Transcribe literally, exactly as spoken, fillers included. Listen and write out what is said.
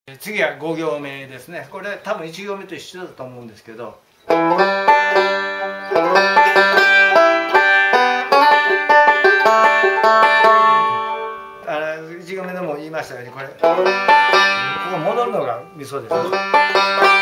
次はご行目ですね。これ多分いち行目と一緒だと思うんですけど、あのいち行目でも言いましたように、これここ戻るのがミソですね。